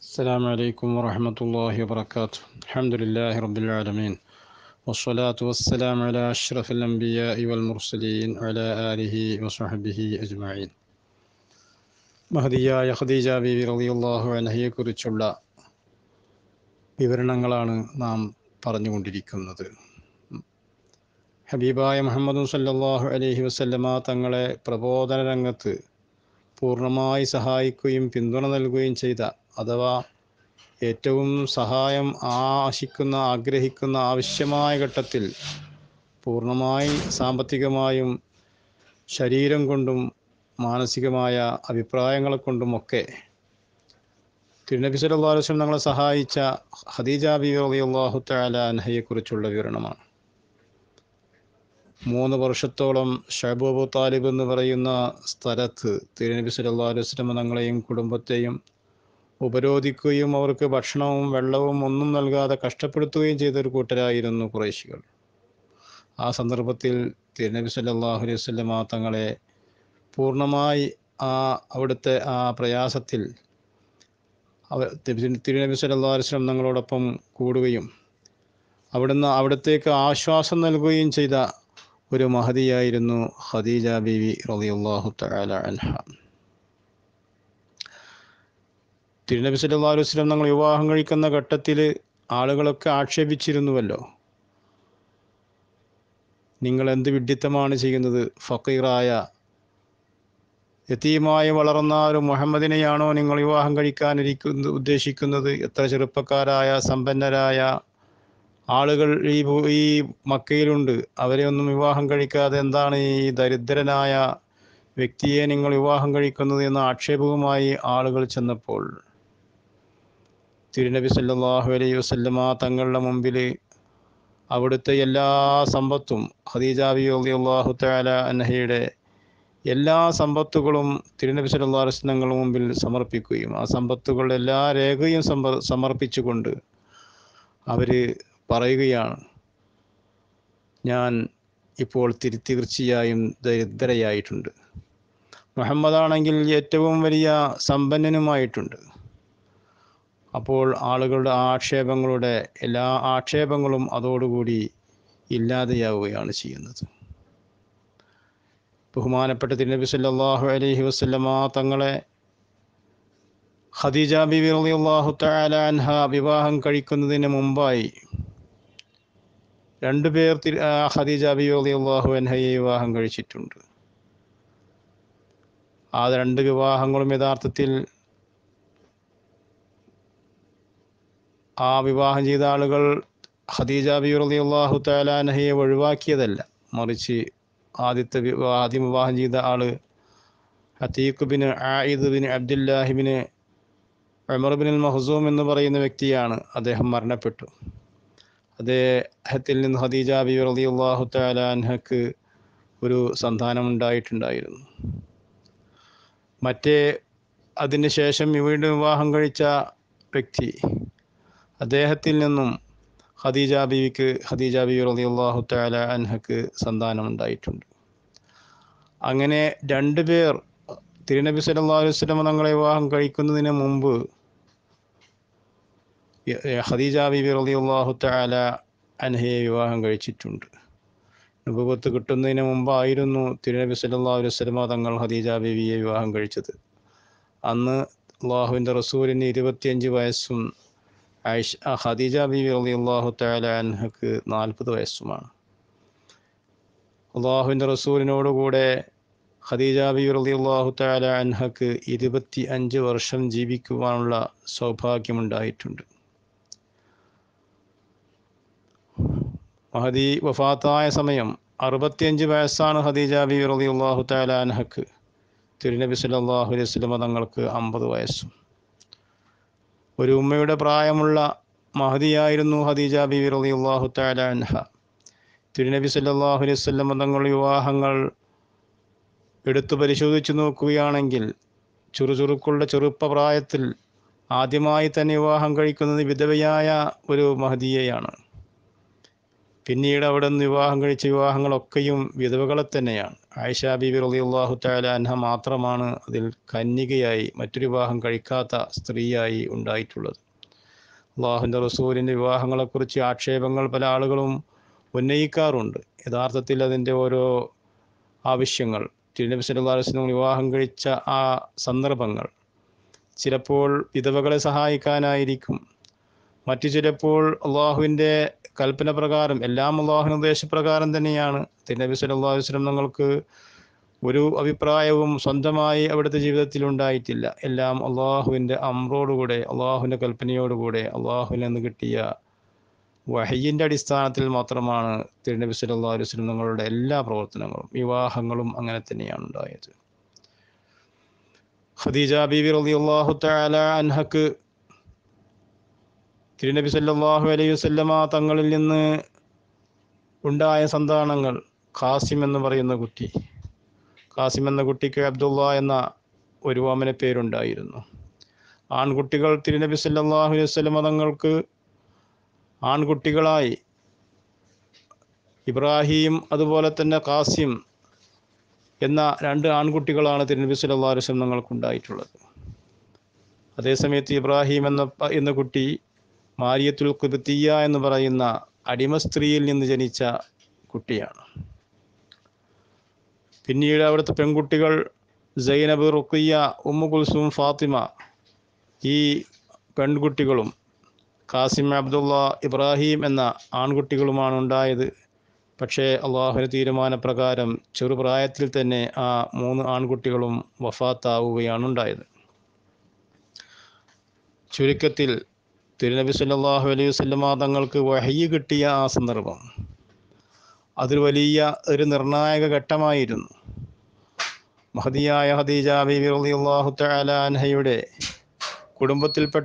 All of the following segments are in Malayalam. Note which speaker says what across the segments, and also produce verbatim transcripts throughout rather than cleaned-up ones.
Speaker 1: السلام عليكم ورحمة الله وبركاته. الحمد لله رب العالمين، والصلاة والسلام على أشرف الأنبياء والمرسلين وعلى آله وصحبه أجمعين. മഹദിയായ ഖദീജ ബീവി റളിയല്ലാഹു അൻഹയെക്കുറിച്ചുള്ള വിവരണങ്ങളാണ് നാം പറഞ്ഞുകൊണ്ടിരിക്കുന്നത്. ഹബീബായ മുഹമ്മദ് സല്ലല്ലാഹു അലൈഹി വസല്ലമ തങ്ങളെ പ്രബോധന രംഗത്ത് പൂർണ്ണമായി സഹായിക്കുകയും പിന്തുണ നൽകുകയും ചെയ്ത, അഥവാ ഏറ്റവും സഹായം ആശിക്കുന്ന ആഗ്രഹിക്കുന്ന ആവശ്യമായ ഘട്ടത്തിൽ പൂർണ്ണമായി സാമ്പത്തികമായും ശരീരം കൊണ്ടും മാനസികമായ അഭിപ്രായങ്ങളെ കൊണ്ടുമൊക്കെ തിരുനബി സല്ലല്ലാഹു അലൈഹി വസല്ലം തങ്ങളെ സഹായിച്ച ഖദീജ ബീവി റളിയല്ലാഹു തആല അൻഹയെക്കുറിച്ചുള്ള വിവരണമാണ്. മൂന്ന് വർഷത്തോളം ശഅബ് അബൂ താലിബ് എന്ന് പറയുന്ന സ്ഥലത്ത് തിരുനബി സല്ലല്ലാഹു അലൈഹി വസല്ലം തങ്ങളെയും കുടുംബത്തെയും ഉപരോധിക്കുകയും അവർക്ക് ഭക്ഷണവും വെള്ളവും ഒന്നും നൽകാതെ കഷ്ടപ്പെടുത്തുകയും ചെയ്ത ഒരു കൂട്ടരായിരുന്നു ഖുറൈശികൾ. ആ സന്ദർഭത്തിൽ തിരുനബി സല്ലല്ലാഹു അലൈഹി വസല്ലം തങ്ങളെ പൂർണ്ണമായി ആ അവിടുത്തെ ആ പ്രയാസത്തിൽ അവ തിരുനബി സല്ലല്ലാഹു അലൈഹി വസല്ലം തങ്ങളോടൊപ്പം കൂടുകയും അവിടുന്ന് അവിടത്തേക്ക് ആശ്വാസം നൽകുകയും ചെയ്ത ഒരു മഹദിയായിരുന്നു ഖദീജ ബീവി റളിയല്ലാഹു തആല അൻഹ. തിരുനബി സല്ലല്ലാഹു അലൈഹി വസല്ലം തങ്ങൾ വിവാഹം കഴിക്കുന്ന ഘട്ടത്തിൽ ആളുകളൊക്കെ ആക്ഷേപിച്ചിരുന്നുവല്ലോ, നിങ്ങൾ എന്ത് വിഡ്ഢിത്തമാണ് ചെയ്യുന്നത്, ഫഖീറായ യതീമായി വളർന്ന ഒരു മുഹമ്മദിനെയാണോ നിങ്ങൾ വിവാഹം കഴിക്കാനിരിക്കുന്നത് ഉദ്ദേശിക്കുന്നത്? എത്ര ചെറുപ്പക്കാരായ സമ്പന്നരായ ആളുകൾ ഈ ഈ മക്കയിലുണ്ട്, അവരെ ഒന്നും വിവാഹം കഴിക്കാതെ എന്താണ് ഈ ദരിദ്രനായ വ്യക്തിയെ നിങ്ങൾ വിവാഹം കഴിക്കുന്നത് എന്ന ആക്ഷേപവുമായി ആളുകൾ ചെന്നപ്പോൾ തിരുനബി സല്ലല്ലാഹു അലൈഹി വസല്ലമ തങ്ങളുടെ മുമ്പിൽ അവിടുത്തെ എല്ലാ സമ്പത്തും, ഖദീജ ബീവി റളിയല്ലാഹു തആല അൻഹയുടെ എല്ലാ സമ്പത്തുകളും തിരുനബി സല്ലല്ലാഹു അലൈഹി വസല്ലം തങ്ങളുടെ മുമ്പിൽ സമർപ്പിക്കുകയും ആ സമ്പത്തുകളുടെ എല്ലാ രേഖയും സമർപ്പിച്ചുകൊണ്ട് അവർ പറയുകയാണ്, ഞാൻ ഇപ്പോൾ തിരി തീർച്ചയായും ദരിദ്രയായിട്ടുണ്ട്. മുഹമ്മദാണെങ്കിൽ ഏറ്റവും വലിയ സമ്പന്നനുമായിട്ടുണ്ട്. അപ്പോൾ ആളുകളുടെ ആക്ഷേപങ്ങളുടെ എല്ലാ ആക്ഷേപങ്ങളും അതോടുകൂടി ഇല്ലാതെയാവുകയാണ് ചെയ്യുന്നത്. ബഹുമാനപ്പെട്ട തിരുനബി സല്ലല്ലാഹു അലൈഹി വസല്ലമ തങ്ങളെ ഖദീജ ബീവി റളിയല്ലാഹു തആല അൻഹ വിവാഹം കഴിക്കുന്നതിന് മുമ്പായി രണ്ടുപേർ ഖദീജ ബീവി റളിയല്ലാഹു അൻഹയെ വിവാഹം കഴിച്ചിട്ടുണ്ട്. ആ രണ്ട് വിവാഹങ്ങളും യഥാർത്ഥത്തിൽ ആ വിവാഹം ചെയ്ത ആളുകൾ ഖദീജ ബീവി റളിയല്ലാഹു തആല അൻഹയെ ഒഴിവാക്കിയതല്ല, മറിച്ച് ആദ്യത്തെ ആദ്യം വിവാഹം ചെയ്ത ആള് Atiq bin Aid bin Abdullahi bin Umar bin Makhzum എന്ന് പറയുന്ന വ്യക്തിയാണ്. അദ്ദേഹം മരണപ്പെട്ടു. അദ്ദേഹത്തിൽ നിന്ന് ഖദീജ ബീവി റളിയല്ലാഹു തആല അൻഹക്ക് ഒരു സന്താനം ഉണ്ടായിട്ടുണ്ടായിരുന്നു. മറ്റേ അതിന് ശേഷം വീണ്ടും വിവാഹം കഴിച്ച വ്യക്തി, അദ്ദേഹത്തിൽ നിന്നും ഖദീജ ബീവിക്ക് ഖദീജ ബീവി റളിയല്ലാഹു തആല അൻഹക്ക് സന്താനം ഉണ്ടായിട്ടുണ്ട്. അങ്ങനെ രണ്ടുപേർ തിരുനബി സല്ലല്ലാഹു അലൈഹി വസല്ലം തങ്ങളെ വിവാഹം കഴിക്കുന്നതിന് മുമ്പ് ഖദീജ ബീവി റളിയല്ലാഹു തആല അൻഹയെ വിവാഹം കഴിച്ചിട്ടുണ്ട്. നുബുവത്ത് കിട്ടുന്നതിന് മുമ്പായിരുന്നു തിരുനബി സല്ലല്ലാഹു അലൈഹി വസല്ലം തങ്ങൾ ഖദീജ ബീവിയെ വിവാഹം കഴിച്ചത്. അന്ന് അല്ലാഹുവിൻ്റെ റസൂലിന് ഇരുപത്തിയഞ്ച് വയസ്സും ആയിഷ ഖദീജ ബീവി റളിയല്ലാഹു തആല അൻഹക്ക് നാൽപ്പത് വയസ്സുമാണ്. അല്ലാഹുവിൻ്റെ റസൂലിനോടുകൂടെ ഖദീജ ബീവി റളിയല്ലാഹു തആല അൻഹക്ക് ഇരുപത്തി അഞ്ച് വർഷം ജീവിക്കുവാനുള്ള സൗഭാഗ്യമുണ്ടായിട്ടുണ്ട്. മഹദി വഫാത്തായ സമയം അറുപത്തിയഞ്ച് വയസ്സാണ് ഖദീജ ബീവി റളിയല്ലാഹു തആല അൻഹക്ക്. തിരുനബി സല്ലല്ലാഹു അലൈഹി വസല്ലം തങ്ങൾക്ക് അമ്പത് വയസ്സും. ഒരു ഉമ്മയുടെ പ്രായമുള്ള മഹദിയായിരുന്നു ഖദീജ ബീവി റളിയല്ലാഹു തആല അൻഹ. തിരുനബി സല്ലല്ലാഹു അലൈഹി വസല്ലം തങ്ങളുടെ വിവാഹങ്ങൾ എടുത്തു പരിശോധിച്ചു നോക്കുകയാണെങ്കിൽ ചുറുചുറുക്കുള്ള ചെറുപ്പപ്രായത്തിൽ ആദ്യമായി തന്നെ വിവാഹം കഴിക്കുന്നത് വിധവയായ ഒരു മഹദിയെയാണ്. പിന്നീട് അവിടെ നിന്ന് വിവാഹം കഴിച്ച വിവാഹങ്ങളൊക്കെയും വിധവകളെ തന്നെയാണ്. ആയിഷ ബീബി റളിയല്ലാഹു തആല അൻഹ മാത്രമാണ് അതിൽ കന്യകയായി മറ്റൊരു വിവാഹം കഴിക്കാത്ത സ്ത്രീയായി ഉണ്ടായിട്ടുള്ളത്. അള്ളാഹുവിൻ്റെ റസൂലിൻ്റെ വിവാഹങ്ങളെക്കുറിച്ച് ആക്ഷേപങ്ങൾ പല ആളുകളും ഉന്നയിക്കാറുണ്ട്. യഥാർത്ഥത്തിൽ അതിൻ്റെ ഓരോ ആവശ്യങ്ങൾ, തിരുനബി സല്ലല്ലാഹു അലൈഹി വസല്ലം വിവാഹം കഴിച്ച ആ സന്ദർഭങ്ങൾ ചിലപ്പോൾ വിധവകളെ സഹായിക്കാനായിരിക്കും, മറ്റു ചിലപ്പോൾ അള്ളാഹുവിൻ്റെ കൽപ്പന പ്രകാരം, എല്ലാം അള്ളാഹുവിൻ്റെ നിർദ്ദേശപ്രകാരം തന്നെയാണ്. തിരുനബി സല്ലല്ലാഹു അലൈഹി വസല്ലം തങ്ങൾക്ക് ഒരു അഭിപ്രായവും സ്വന്തമായി അവിടുത്തെ ജീവിതത്തിൽ ഉണ്ടായിട്ടില്ല. എല്ലാം അള്ളാഹുവിൻ്റെ അമ്രോടുകൂടെ, അള്ളാഹുവിൻ്റെ കൽപ്പനയോടുകൂടെ, അള്ളാഹുവിൽ നിന്ന് കിട്ടിയ വഹയിൻ്റെ അടിസ്ഥാനത്തിൽ മാത്രമാണ് തിരുനബി സല്ലല്ലാഹു അലൈഹി വസല്ലം തങ്ങളുടെ എല്ലാ പ്രവർത്തനങ്ങളും. വിവാഹങ്ങളും അങ്ങനെ തന്നെയാണ് ഉണ്ടായത്. ഖദീജ ബീവി റളിയല്ലാഹു തആല അൻഹക്ക് തിരുനബി സല്ലല്ലാഹു അലൈഹി വസല്ലമ തങ്ങളിൽ നിന്ന് ഉണ്ടായ സന്താനങ്ങൾ, ഖാസിം എന്ന് പറയുന്ന കുട്ടി. ഖാസിം എന്ന കുട്ടിക്ക് അബ്ദുള്ള എന്ന ഒരു ഓമന പേരുണ്ടായിരുന്നു. ആൺകുട്ടികൾ തിരുനബി സല്ലല്ലാഹു അലൈഹി വസല്ലമ തങ്ങൾക്ക് ആൺകുട്ടികളായി ഇബ്രാഹിം അതുപോലെ തന്നെ ഖാസിം എന്ന രണ്ട് ആൺകുട്ടികളാണ് തിരുനബി സല്ലല്ലാഹു അലൈഹി വസല്ലം തങ്ങൾക്കുണ്ടായിട്ടുള്ളത്. അതേസമയത്ത് ഇബ്രാഹിം എന്ന എന്ന കുട്ടി മാരിയത്തുൽ ഖുബ്തിയ്യ എന്ന് പറയുന്ന അടിമ സ്ത്രീയിൽ നിന്ന് ജനിച്ച കുട്ടിയാണ്. പിന്നീട് അവിടുത്തെ പെൺകുട്ടികൾ Zainab, Ruqayya, Ummu Kulsum, Fatima, ഈ പെൺകുട്ടികളും ഖാസിം, അബ്ദുള്ള, ഇബ്രാഹിം എന്ന ആൺകുട്ടികളുമാണ് ഉണ്ടായത്. പക്ഷേ അള്ളാഹുവിൻ്റെ തീരുമാനപ്രകാരം ചെറുപ്രായത്തിൽ തന്നെ ആ മൂന്ന് ആൺകുട്ടികളും വഫാത്താവുകയാണ് ഉണ്ടായത്. ചുരുക്കത്തിൽ തിരുനബി സല്ലല്ലാഹു അലൈഹി വസല്ലമ തങ്ങൾക്ക് വഹയി കിട്ടിയ ആ സന്ദർഭം അതൊരു വലിയ ഒരു നിർണായക ഘട്ടമായിരുന്നു. മഹദിയായ ഖദീജ ബീവി റളിയല്ലാഹു തആല അൻഹയുടെ കുടുംബത്തിൽപ്പെട്ട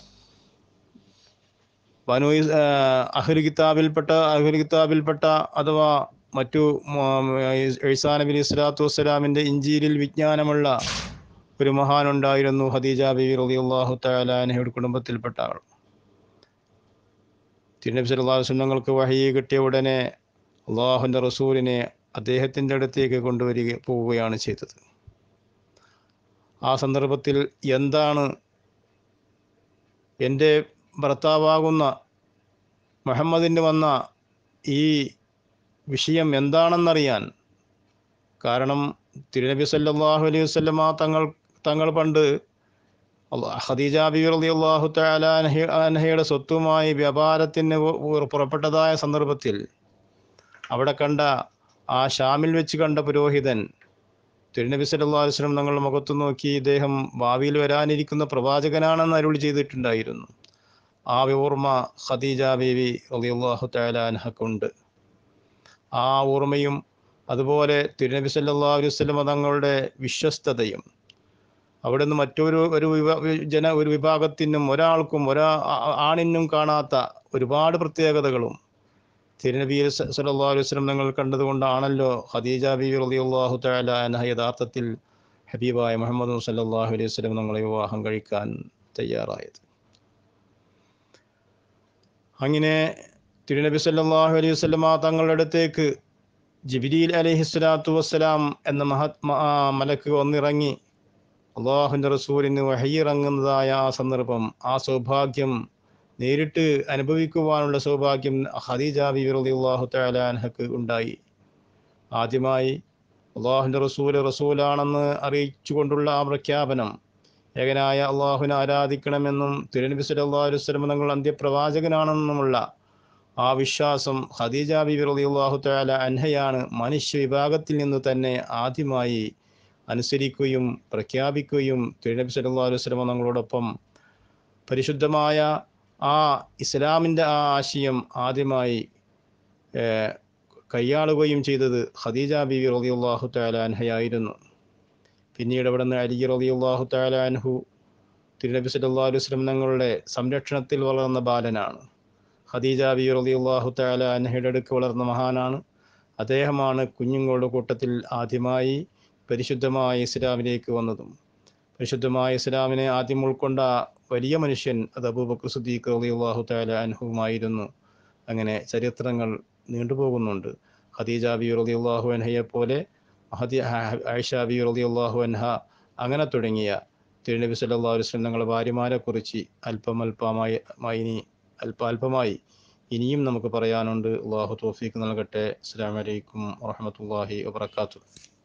Speaker 1: ബനൂ അഹ്ലു കിതാബിൽപ്പെട്ട അഹ്ലു കിതാബിൽപ്പെട്ട അഥവാ മറ്റു ഈസാ നബി അലൈഹി സ്വലാത്തു വസ്സലാമിൻ്റെ ഇഞ്ചീലിൽ വിജ്ഞാനമുള്ള ഒരു മഹാനുണ്ടായിരുന്നു, ഖദീജ ബീവി റളിയല്ലാഹു തആല അൻഹയുടെ കുടുംബത്തിൽപ്പെട്ട ആൾ. തിരുനബി സല്ലല്ലാഹു അലൈഹി വസല്ലം തങ്ങൾക്ക് വഹയി കിട്ടിയ ഉടനെ അള്ളാഹുവിൻ്റെ റസൂലിനെ അദ്ദേഹത്തിൻ്റെ അടുത്തേക്ക് കൊണ്ടുവരിക പോവുകയാണ് ചെയ്തത്. ആ സന്ദർഭത്തിൽ എന്താണ് എൻ്റെ ഭർത്താവാകുന്ന മുഹമ്മദിന് വന്ന ഈ വിഷയം എന്താണെന്നറിയാൻ, കാരണം തിരുനബി സല്ലല്ലാഹു അലൈഹി വസല്ലമ തങ്ങൾ തങ്ങൾ പണ്ട് ഖദീജ ബീവി റളിയല്ലാഹു തആല അൻഹയുടെ സ്വത്തുമായി വ്യാപാരത്തിന് പുറപ്പെട്ടതായ സന്ദർഭത്തിൽ അവിടെ കണ്ട ആ ഷാമിൽ വെച്ച് കണ്ട പുരോഹിതൻ തിരുനബി സല്ലല്ലാഹു അലൈഹി വസല്ലം തങ്ങളുടെ മുഖത്ത് നോക്കി ഇദ്ദേഹം ഭാവിയിൽ വരാനിരിക്കുന്ന പ്രവാചകനാണെന്ന് അരുളി ചെയ്തിട്ടുണ്ടായിരുന്നു. ആ ഓർമ്മ ഖദീജ ബീവി റളിയല്ലാഹു തആല അൻഹക്കുണ്ട്. ആ ഓർമ്മയും അതുപോലെ തിരുനബി സല്ലല്ലാഹു അലൈഹി വസല്ലം തങ്ങളുടെ വിശ്വസ്തതയും അവിടെ നിന്ന് മറ്റൊരു ഒരു വിഭാ ജന ഒരു വിഭാഗത്തിനും ഒരാൾക്കും ഒരാ ആണിനും കാണാത്ത ഒരുപാട് പ്രത്യേകതകളും തിരുനബി സല്ലല്ലാഹു അലൈഹി വസല്ലം തങ്ങൾ കണ്ടതുകൊണ്ടാണല്ലോ ഖദീജ ബീവി റളിയല്ലാഹു തആല അൻഹ യഥാർത്ഥത്തിൽ ഹബീബായ മുഹമ്മദ് സല്ലല്ലാഹു അലൈഹി വസല്ലം തങ്ങളെ വിവാഹം കഴിക്കാൻ തയ്യാറായത്. അങ്ങനെ തിരുനബി സല്ലല്ലാഹു അലൈഹി വസല്ലമ തങ്ങളുടെ അടുത്തേക്ക് ജിബ്രീൽ അലൈഹിസ്സലാത്തു വസ്സലാം എന്ന മഹത് മലക്ക് വന്നിറങ്ങി അള്ളാഹുവിൻ്റെ റസൂലിന് വഹയി ഇറങ്ങുന്നതായ ആ സന്ദർഭം, ആ സൗഭാഗ്യം നേരിട്ട് അനുഭവിക്കുവാനുള്ള സൗഭാഗ്യം ഖദീജ ബീവി റളിയല്ലാഹു തആല അൻഹക്ക് ഉണ്ടായി. ആദ്യമായി അള്ളാഹുവിൻ്റെ റസൂൽ റസൂലാണെന്ന് അറിയിച്ചുകൊണ്ടുള്ള ആ പ്രഖ്യാപനം, ഏകനായ അള്ളാഹുവിനെ ആരാധിക്കണമെന്നും തിരുനബി സല്ലല്ലാഹു അലൈഹി വസല്ലം തങ്ങൾ അന്ത്യപ്രവാചകനാണെന്നുമുള്ള ആ വിശ്വാസം ഖദീജ ബീവി റളിയല്ലാഹു തആല അൻഹയാണ് മനുഷ്യ വിഭാഗത്തിൽ നിന്ന് തന്നെ ആദ്യമായി അനുസരിക്കുകയും പ്രഖ്യാപിക്കുകയും തിരുനബി സല്ലല്ലാഹു അലൈഹി വസല്ലം തങ്ങളോടൊപ്പം പരിശുദ്ധമായ ആ ഇസ്ലാമിൻ്റെ ആ ആശയം ആദ്യമായി കൈയാളുകയും ചെയ്തത് ഖദീജ ബീവി റളിയല്ലാഹു തആല അൻഹയായിരുന്നു. പിന്നീട് അവിടെ നിന്ന് അലി റളിയല്ലാഹു തആല അൻഹു തിരുനബി സല്ലല്ലാഹു അലൈഹി വസല്ലം തങ്ങളുടെ സംരക്ഷണത്തിൽ വളർന്ന ബാലനാണ്. ഖദീജ ബീവി റളിയല്ലാഹു തആല അൻഹയുടെ അടുക്ക് വളർന്ന മഹാനാണ്. അദ്ദേഹമാണ് കുഞ്ഞുങ്ങളുടെ കൂട്ടത്തിൽ ആദ്യമായി പരിശുദ്ധമായ ഇസ്ലാമിലേക്ക് വന്നതും. പരിശുദ്ധമായ ഇസ്ലാമിനെ ആദ്യം ഉൾക്കൊണ്ട വലിയ മനുഷ്യൻ അത് അബൂബക്കർ സിദ്ദീഖ് റളിയല്ലാഹു തആല അൻഹുമായിരുന്നു. അങ്ങനെ ചരിത്രങ്ങൾ നീണ്ടുപോകുന്നുണ്ട്. ഖദീജ ബീവി റളിയല്ലാഹു അൻഹയെ പോലെ ഹദി ആയിഷ ബി റളിയല്ലാഹു അൻഹ, അങ്ങനെ തുടങ്ങിയ തിരുനബി സല്ലല്ലാഹു അലൈഹി വസല്ലം തങ്ങളുടെ ഭാര്യമാരെ കുറിച്ച് അല്പം അല്പമായി ഇനി അല്പ അല്പമായി ഇനിയും നമുക്ക് പറയാനുണ്ട്. അല്ലാഹു തൗഫീഖ് നൽകട്ടെ. അസ്സലാമു അലൈക്കും വറഹ്മത്തുള്ളാഹി വബറകാതുഹു.